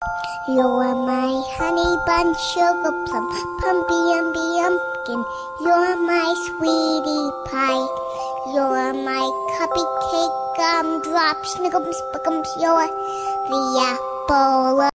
You're my honey bun, sugar plum, pumpy umby umpkin. You're my sweetie pie. You're my cupcake gumdrop, snickums, spickums. You're the apple